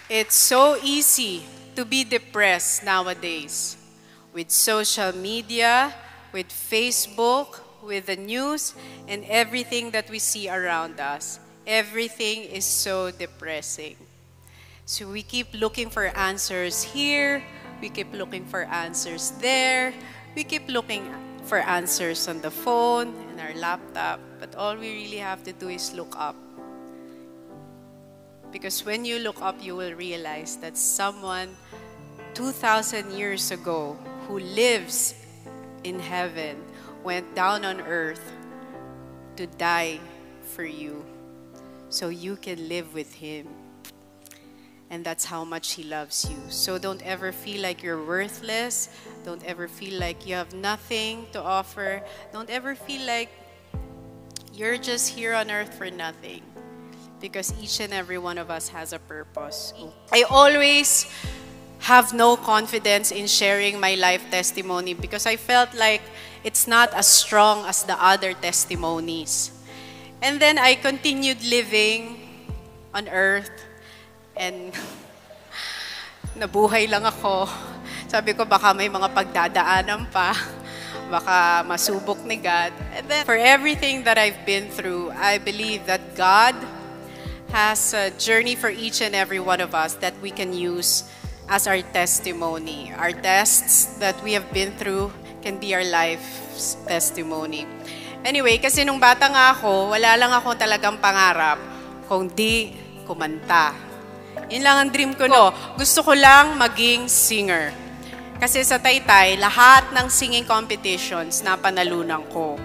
It's so easy to be depressed nowadays with social media, with Facebook, with the news, and everything that we see around us. Everything is so depressing. So we keep looking for answers here, we keep looking for answers there, we keep looking for answers on the phone and our laptop, but all we really have to do is look up. Because when you look up, you will realize that someone 2,000 years ago who lives in heaven went down on earth to die for you so you can live with him. And that's how much he loves you. So don't ever feel like you're worthless. Don't ever feel like you have nothing to offer. Don't ever feel like you're just here on earth for nothing. Because each and every one of us has a purpose. I always have no confidence in sharing my life testimony because I felt like it's not as strong as the other testimonies. And then I continued living on earth and nabuhay lang ako. Sabi ko baka may mga pagdadaanan pa. Baka masubok ni God. And then for everything that I've been through, I believe that God has a journey for each and every one of us that we can use as our testimony. Our tests that we have been through can be our life's testimony. Anyway, kasi nung bata nga ako, wala lang ako talagang pangarap kung di kumanta. Yun lang ang dream ko, no? Gusto ko lang maging singer. Kasi sa Taytay, lahat ng singing competitions na panalunan ko.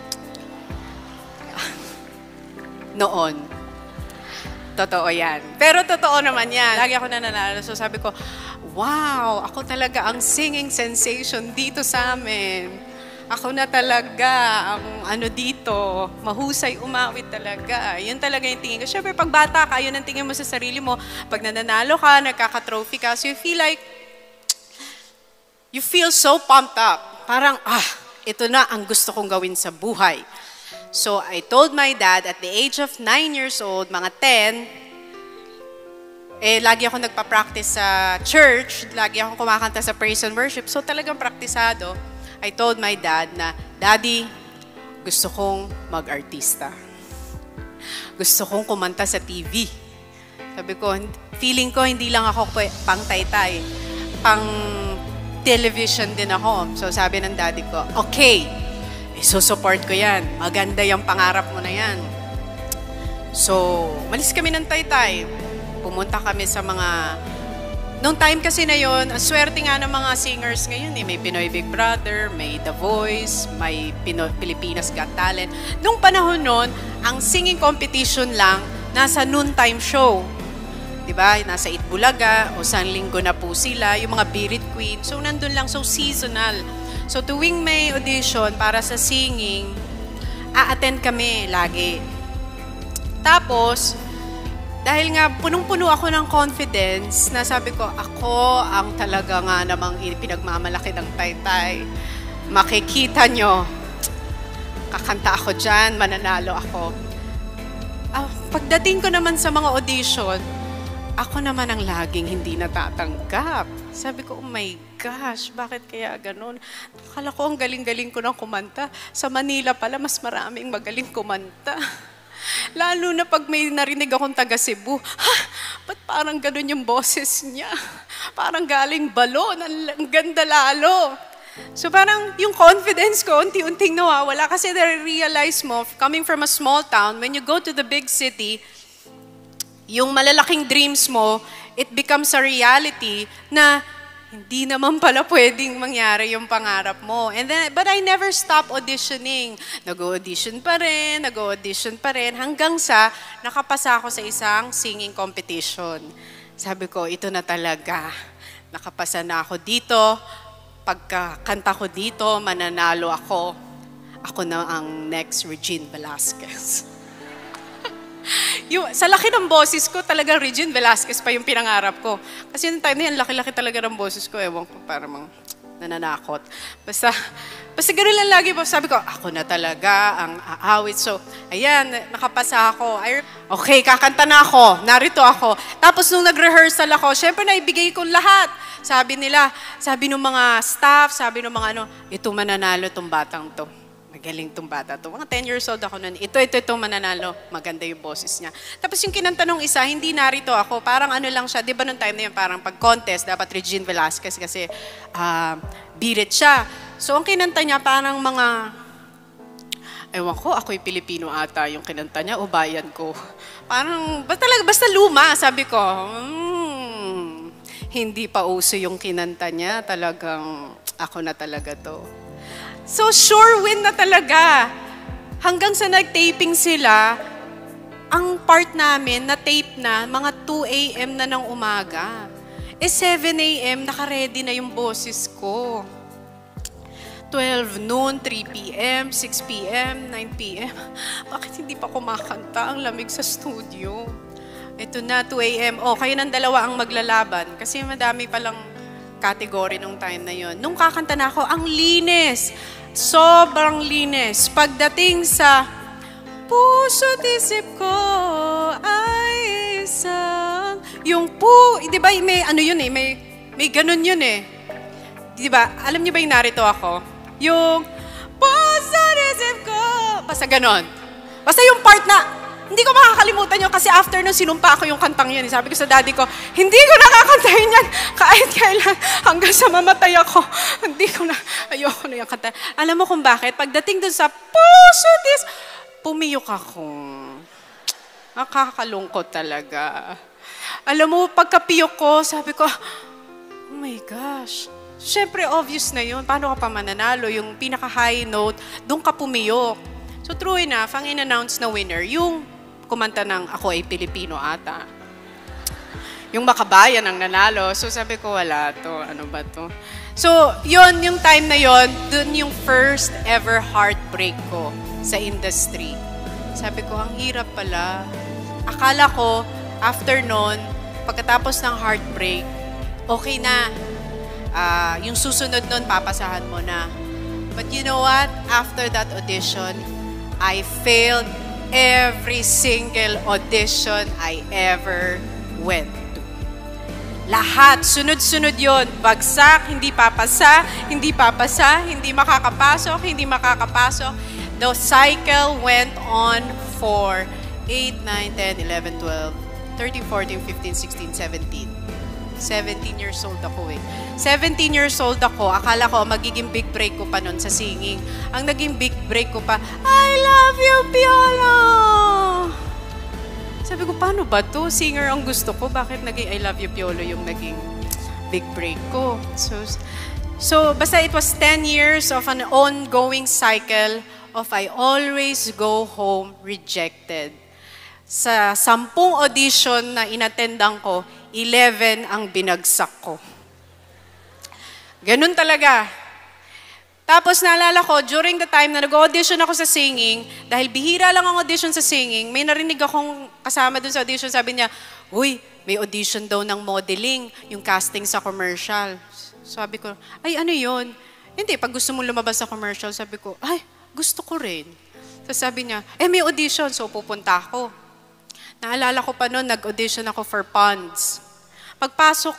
Noon. Totoo yan. Pero totoo naman yan. Lagi ako nananalo. So sabi ko, wow, ako talaga ang singing sensation dito sa amin. Ako na talaga ang ano dito, mahusay umawit talaga. Yun talaga yung tingin ko. Siyempre, pag bata ka, yun ang tingin mo sa sarili mo. Pag nananalo ka, nagkaka-trophy ka, so you feel like, you feel so pumped up. Parang, ito na ang gusto kong gawin sa buhay. So I told my dad at the age of 9 years old, mga 10, lagi ako nagpa-practice sa church, lagi akong kumakanta sa praise and worship, so talagang praktisado. I told my dad na, Daddy, gusto kong mag-artista. Gusto kong kumanta sa TV. Sabi ko, feeling ko hindi lang ako pang Taytay, pang television din ako. So sabi ng daddy ko, okay, isusupport ko yan. Maganda yung pangarap mo na yan. So, malis kami ng Taytay. Pumunta kami sa mga... Noong time kasi na yun, ang swerte nga ng mga singers ngayon. May Pinoy Big Brother, may The Voice, may Filipinas Got Talent. Noong panahon nun, ang singing competition lang, nasa noontime show. Diba? Nasa Itbulaga, o San Linggo na po sila, yung mga Birit Queen. So, nandun lang, so seasonal. So tuwing may audition para sa singing, a-attend kami lagi. Tapos, dahil nga punong-puno ako ng confidence, na sabi ko, ako ang talaga nga namang pinagmamalaki ng Taytay. Makikita nyo, kakanta ako dyan, mananalo ako. Pagdating ko naman sa mga audition, ako naman ang laging hindi natatanggap. Sabi ko, oh my gosh, bakit kaya ganun? Akala ko ang galing-galing ko ng kumanta. Sa Manila pala, mas maraming magaling kumanta. Lalo na pag may narinig akong taga Cebu, ba't parang ganun yung boses niya? Parang galing balon, ang ganda lalo. So parang yung confidence ko, unti-unting nawawala. Kasi na-realize mo, coming from a small town, when you go to the big city, yung malalaking dreams mo, it becomes a reality na hindi naman pala pwedeng mangyari yung pangarap mo. But I never stop auditioning. Nag-audition pa rin, hanggang sa nakapasa ako sa isang singing competition. Sabi ko, ito na talaga. Nakapasa na ako dito. Pagkakanta ko dito, mananalo ako. Ako na ang next Regine Velasquez. Sa laki ng boses ko, talagang Regine Velasquez pa yung pinangarap ko. Kasi yung time na yan, laki-laki talaga ng boses ko. Ewan ko, parang nananakot. Basta gano'n lang lagi po. Sabi ko, ako na talaga ang aawit. So, ayan, nakapasa ako. Okay, kakanta na ako. Narito ako. Tapos nung nag-rehearsal ako, syempre naibigay ko lahat. Sabi nila, sabi ng mga staff, sabi ng mga ito mananalo tong batang to. Magaling tong bata to. Mga 10 years old ako nun. Ito mananalo. Maganda yung boses niya. Tapos yung kinanta nung isa, hindi narito ako. Parang lang siya. Di ba nung time na yun, parang pag-contest, dapat Regine Velasquez kasi birit siya. So ang kinanta niya, parang mga, ewan ko, ako'y Pilipino ata yung kinanta niya o bayan ko. Parang, basta luma, sabi ko. Hindi pa uso yung kinanta niya. Talagang, ako na talaga to. So, sure win na talaga. Hanggang sa nag-taping sila, ang part namin, na-tape na, mga 2 a.m. na ng umaga. 7 a.m., naka-ready na yung boses ko. 12 noon, 3 p.m., 6 p.m., 9 p.m. Bakit hindi pa kumakanta? Ang lamig sa studio. Ito na, 2 a.m. Kayo ng dalawa ang maglalaban. Kasi madami palang category nung time na yon. Nung kakanta na ako, ang linis. Sobrang linis. Pagdating sa puso't isip ko ay isang... Yung di ba may yun eh, may ganun yun eh. Di ba? Alam niyo ba yung narito ako? Yung puso't isip ko. Basta ganun. Basta yung part na hindi ko makakalimutan yun kasi after nung sinumpa ko yung kantang yun. Sabi ko sa daddy ko, hindi ko nakakantahin yan kahit kailan hanggang sa mamatay ako. Ayoko na yung kanta. Alam mo kung bakit? Pagdating dun sa puso't pumiyok ako. Nakakalungkot talaga. Alam mo, pagkapiyok ko, sabi ko, oh my gosh. Siyempre, obvious na yun. Paano ka pa mananalo? Yung pinaka-high note, doon ka pumiyok. So, true enough, ang in-announce na winner, yung kumanta ng Ako ay Pilipino ata. Yung Makabayan ang nanalo. So, sabi ko, wala to. Ano ba to? So, yun, yung time na yun, dun yung first ever heartbreak ko sa industry. Sabi ko, ang hirap pala. Akala ko, after nun, pagkatapos ng heartbreak, okay na. Yung susunod nun, papasahan mo na. But you know what? After that audition, I failed every single audition I ever went to. Lahat, sunod-sunod yon. Bagsak, hindi papasa, hindi papasa, hindi makakapasok, hindi makakapasok. The cycle went on for 8, 9, 10, 11, 12, 13, 14, 15, 16, 17. 17 years old ako eh. 17 years old ako, akala ko magiging big break ko pa nun sa singing. Ang naging big break ko pa, I love you, Piolo! Sabi ko, paano ba to? Singer ang gusto ko. Bakit naging I love you, Piolo yung naging big break ko? So basta it was 10 years of an ongoing cycle of I always go home rejected. Sa 10 audition na inattendan ko, 11 ang binagsak ko. Ganun talaga. Tapos naalala ko, during the time na nag-audition ako sa singing, dahil bihira lang ang audition sa singing, may narinig akong kasama dun sa audition, sabi niya, uy, may audition daw ng modeling, yung casting sa commercial. Sabi ko, ay ano yun? Hindi, pag gusto mong lumabas sa commercial, sabi ko, ay, gusto ko rin. So sabi niya, may audition, so pupunta ako. Naalala ko pa noon, nag-audition ako for Ponds. Pagpasok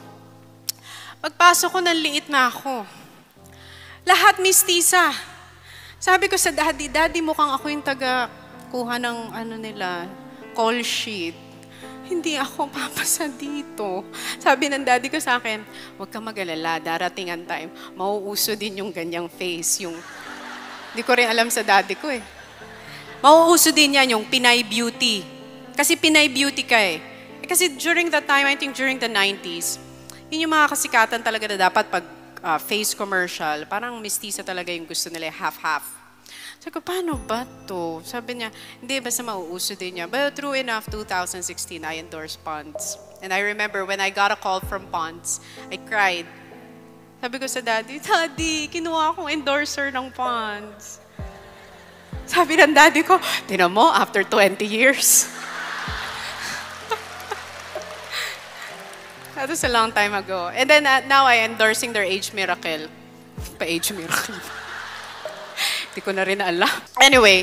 ko, nanliit na ako. Lahat mistisa. Sabi ko sa daddy, Daddy, mukhang ako yung taga-kuha ng call sheet. Hindi ako papasa dito. Sabi ng daddy ko sa akin, huwag ka mag-alala, darating ang time, mauuso din yung ganyang face. Hindi ko rin alam sa daddy ko eh. Mauuso din yan yung Pinay Beauty. Kasi Pinay Beauty ka eh. Kasi during that time, I think during the 90s, yun yung mga kasikatan talaga na dapat pag face commercial, parang mistisa talaga yung gusto nila, half-half. Sabi ko, paano ba to? Sabi niya, hindi, basta mauuso din niya. But true enough, 2016, I endorsed Ponds. And I remember when I got a call from Ponds, I cried. Sabi ko sa daddy, Daddy, kinuha akong endorser ng Ponds. Sabi ng daddy ko, tinan mo, after 20 years. That was a long time ago. And then now I endorsing their Age Miracle. Pa-age miracle. Hindi ko na rin alam. Anyway,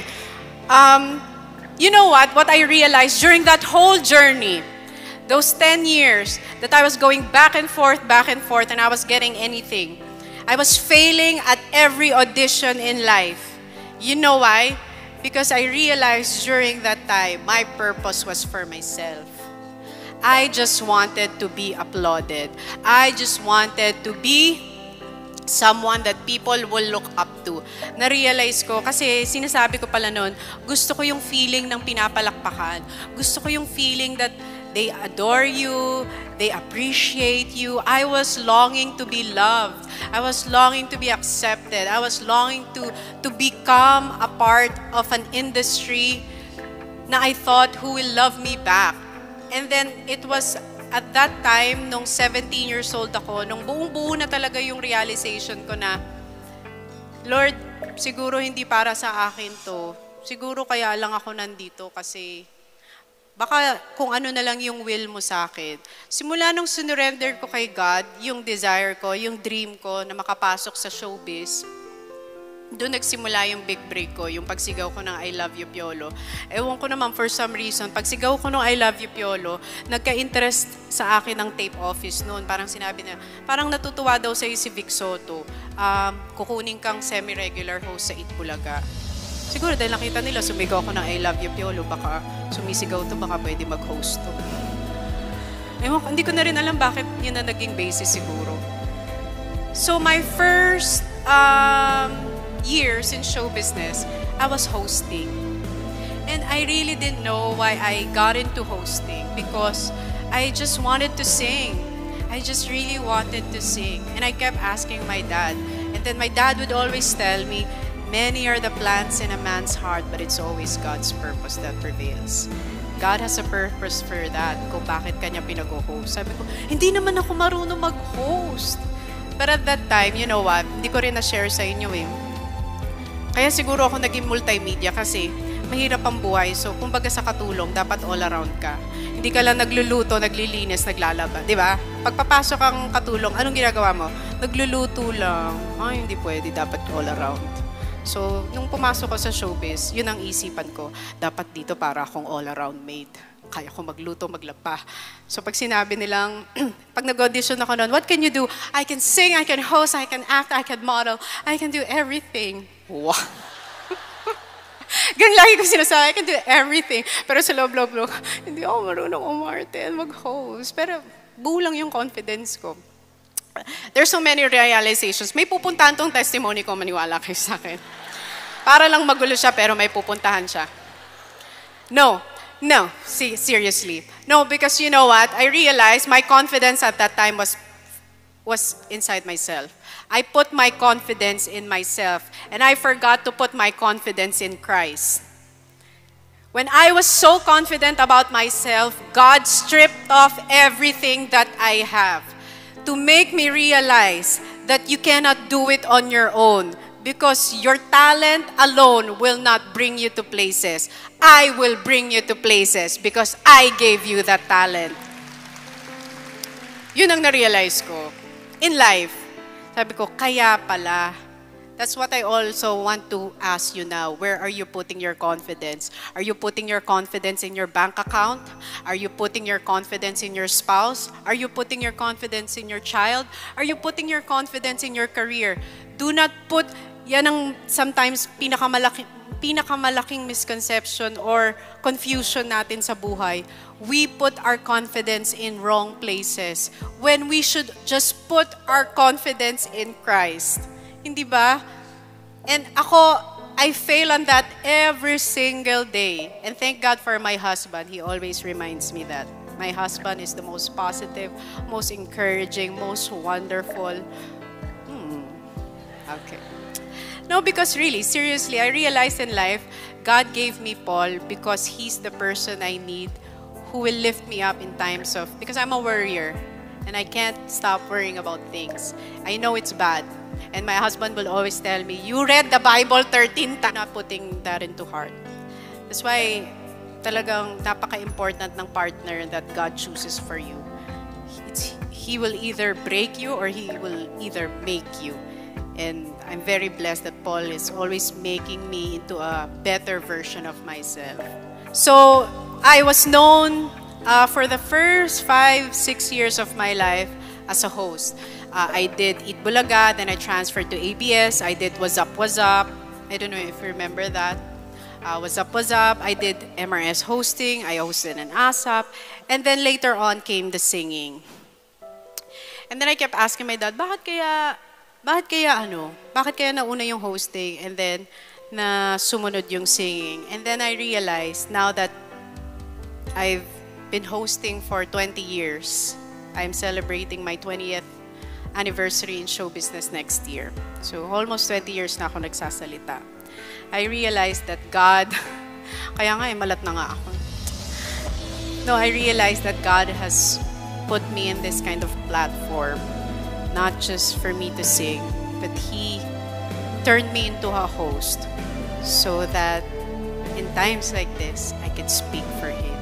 you know what? What I realized during that whole journey, those 10 years that I was going back and forth, and I was getting anything. I was failing at every audition in life. You know why? Because I realized during that time, my purpose was for myself. I just wanted to be applauded. I just wanted to be someone that people will look up to. Na-realize ko, kasi sinasabi ko pala noon, gusto ko yung feeling ng pinapalakpakan. Gusto ko yung feeling that they adore you, they appreciate you. I was longing to be loved. I was longing to be accepted. I was longing to become a part of an industry na I thought who will love me back. And then it was at that time, nung 17 years old ako, nung buong-buo na talaga yung realization ko na, Lord, siguro hindi para sa akin to. Siguro kaya lang ako nandito kasi baka kung ano na lang yung will mo sa akin. Simula nung sinurrender ko kay God, yung desire ko, yung dream ko na makapasok sa showbiz, doon nagsimula yung big break ko, yung pagsigaw ko ng I love you, Piolo. Ewan ko naman, for some reason, pagsigaw ko ng I love you, Piolo, nagka-interest sa akin ng tape office noon. Parang sinabi na, parang natutuwa daw sa'yo si Vic Soto. Kukunin kang semi-regular host sa Itbulaga. Siguro dahil nakita nila, sumigaw ko ng I love you, Piolo, baka sumisigaw to, baka pwede mag-host to. Ewan ko, hindi ko na rin alam bakit yun na naging basis siguro. So my first years in show business, I was hosting. And I really didn't know why I got into hosting because I just wanted to sing. I just really wanted to sing. And I kept asking my dad. And then my dad would always tell me, many are the plans in a man's heart, but it's always God's purpose that prevails. God has a purpose for that, kung bakit kanya pinag-host. Sabi ko, hindi naman ako marunong mag-host. But at that time, you know what, hindi ko rin na-share sa inyo eh. Kaya siguro ako naging multimedia kasi mahirap ang buhay. So, kumbaga sa katulong, dapat all around ka. Hindi ka lang nagluluto, naglilinis, naglalaba. Di ba? Pagpapasok ang katulong, anong ginagawa mo? Nagluluto lang. Ay, hindi pwede. Dapat all around. So, nung pumasok ko sa showbiz, yun ang isipan ko. Dapat dito para akong all around maid. Kaya ko magluto, maglaba. So, pag sinabi nilang, pag nag-audition ako noon, what can you do? I can sing, I can host, I can act, I can model, I can do everything. Wow. Ganun lagi ko sinasabi, I can do everything. Pero sa loob, hindi ako marunong umarte and mag-host. Pero buo lang yung confidence ko. There's so many realizations. May pupuntahan tong testimony ko, maniwala kayo sa akin. Para lang magulo siya, pero may pupuntahan siya. No, seriously. No, because you know what? I realized my confidence at that time was inside myself. I put my confidence in myself, and I forgot to put my confidence in Christ. When I was so confident about myself, God stripped off everything that I have to make me realize that you cannot do it on your own because your talent alone will not bring you to places. I will bring you to places because I gave you that talent. Yun ang na-realize ko. In life, sabi ko, kaya pala. That's what I also want to ask you now. Where are you putting your confidence? Are you putting your confidence in your bank account? Are you putting your confidence in your spouse? Are you putting your confidence in your child? Are you putting your confidence in your career? Do not put, yan ang sometimes pinakamalaking misconception or confusion natin sa buhay. We put our confidence in wrong places when we should just put our confidence in Christ. Hindi ba? And ako, I fail on that every single day. And thank God for my husband. He always reminds me that. My husband is the most positive, most encouraging, most wonderful. Okay. No, because really, seriously, I realized in life, God gave me Paul because he's the person I need who will lift me up in times of, because I'm a worrier and I can't stop worrying about things. I know it's bad. And my husband will always tell me, you read the Bible 13 times, not putting that into heart. That's why talagang napaka-important ng partner that God chooses for you. He will either break you or He will either make you. And I'm very blessed that Paul is always making me into a better version of myself. So I was known for the first 5-6 years of my life as a host. I did Eat Bulaga, then I transferred to ABS. I did What's Up, What's Up. I don't know if you remember that. What's Up, What's Up. I did MRS hosting. I hosted an ASAP. And then later on came the singing. And then I kept asking my dad, bakit kaya nauna yung hosting and then na sumunod yung singing? And then I realized now that I've been hosting for 20 years. I'm celebrating my 20th anniversary in show business next year. So almost 20 years na ako nagsasalita. I realized that God, kaya nga malat na nga ako. No, I realized that God has put me in this kind of platform, not just for me to sing, but He turned me into a host so that in times like this, I could speak for Him.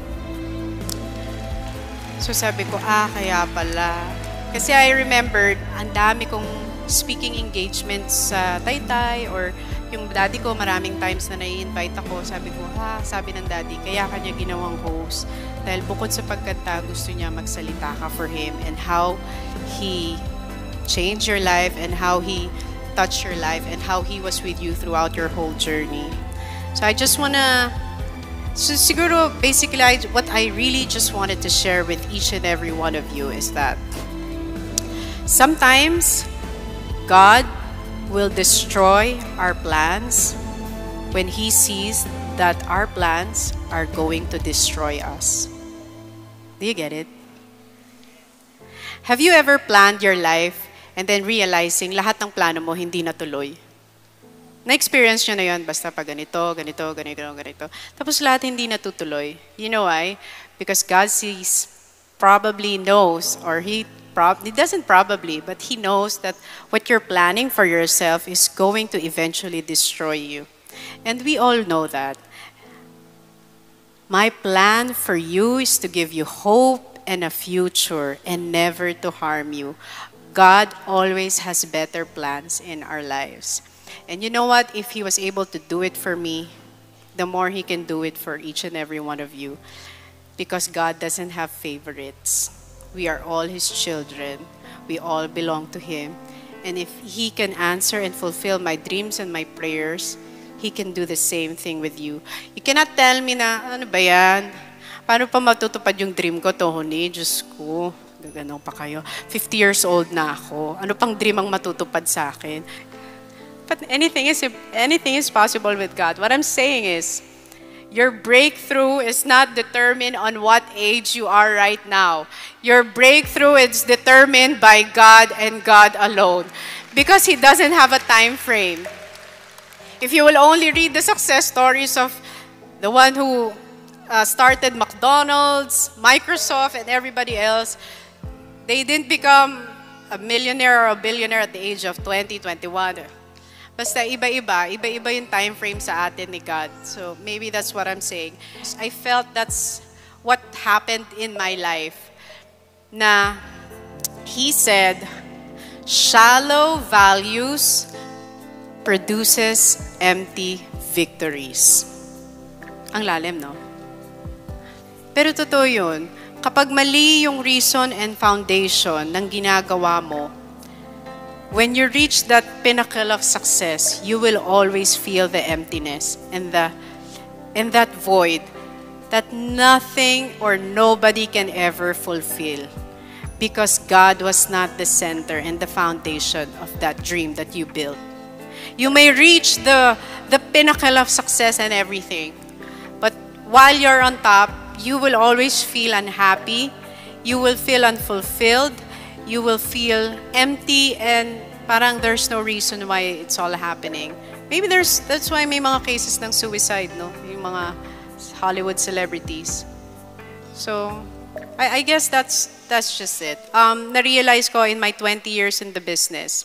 So sabi ko, kaya pala. Kasi I remembered, ang dami kong speaking engagements sa Taytay or yung daddy ko, maraming times na nai-invite ako. Sabi ko, sabi ng daddy, kaya kanya ginawang host. Dahil bukod sa pagkanta, gusto niya magsalita ka for Him and how He changed your life and how He touched your life and how He was with you throughout your whole journey. So I just wanna, siguro basically what I really just wanted to share with each and every one of you is that sometimes God will destroy our plans when He sees that our plans are going to destroy us. Do you get it? Have you ever planned your life and then realizing lahat ng plano mo hindi natuloy? Na-experience nyo na yun, basta pag ganito. Tapos lahat hindi natutuloy. You know why? Because God sees, probably knows, or He doesn't probably, but He knows that what you're planning for yourself is going to eventually destroy you. And we all know that. My plan for you is to give you hope and a future and never to harm you. God always has better plans in our lives. And you know what? If He was able to do it for me, the more He can do it for each and every one of you. Because God doesn't have favorites. We are all His children. We all belong to Him. And if He can answer and fulfill my dreams and my prayers, He can do the same thing with you. You cannot tell me na, ano ba yan? Paano pa matutupad yung dream ko, Toni? Diyos ko, gaganong pa kayo. 50 years old na ako. Ano pang dream ang matutupad sa akin? But anything is possible with God. What I'm saying is, your breakthrough is not determined on what age you are right now. Your breakthrough is determined by God and God alone. Because He doesn't have a time frame. If you will only read the success stories of the one who started McDonald's, Microsoft, and everybody else, they didn't become a millionaire or a billionaire at the age of 20, 21. Basta iba-iba yung time frame sa atin ni God. So maybe that's what I'm saying. I felt that's what happened in my life. Na He said, shallow values produces empty victories. Ang lalim, no? Pero totoo yun. Kapag mali yung reason and foundation ng ginagawa mo, when you reach that pinnacle of success, you will always feel the emptiness and that void that nothing or nobody can ever fulfill because God was not the center and the foundation of that dream that you built. You may reach the pinnacle of success and everything, but while you're on top, you will always feel unhappy, you will feel unfulfilled, you will feel empty, and parang there's no reason why it's all happening. Maybe that's why may mga cases ng suicide, no? Yung mga Hollywood celebrities. So, I guess that's just it. Na-realize ko in my 20 years in the business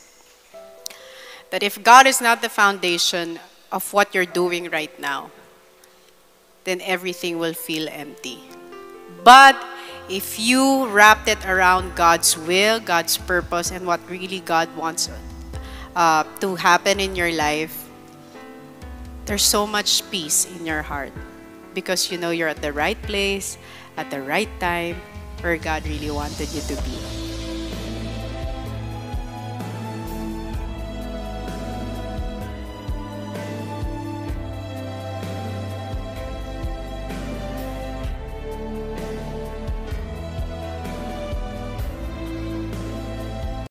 that if God is not the foundation of what you're doing right now, then everything will feel empty. But if you wrapped it around God's will, God's purpose, and what really God wants to happen in your life, there's so much peace in your heart because you know you're at the right place, at the right time, where God really wanted you to be.